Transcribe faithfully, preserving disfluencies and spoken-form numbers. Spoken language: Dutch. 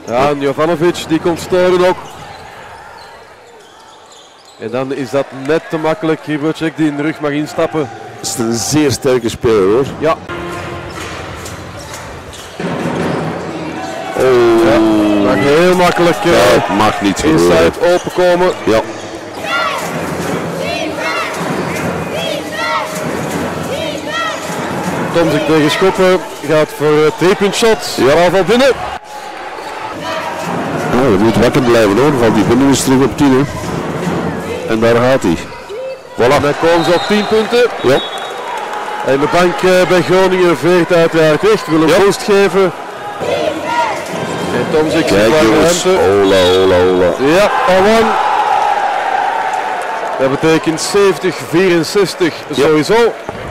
Ja, en Jovanovic die komt storen ook. En dan is dat net te makkelijk. Hibocek die in de rug mag instappen. Dat is een zeer sterke speler hoor. Ja. Oh. Ja, mag heel makkelijk uh, ja, mag niet inside openkomen. Ja. Tomzik tegen Schoppen gaat voor uh, drie-punt shot. Ja, bal valt binnen. Oh, dat moet wakker blijven hoor, want die binnen is terug op tien. Hè. En daar gaat hij. Voilà. En dan komen ze op tien punten. Ja. En de bank uh, bij Groningen veert uiteraard echt, wil een ja. boost geven. En Tomzik zit bij de ruimte. Ola, ola, ola. Ja, one. Dat betekent zeventig vierenzestig ja. sowieso.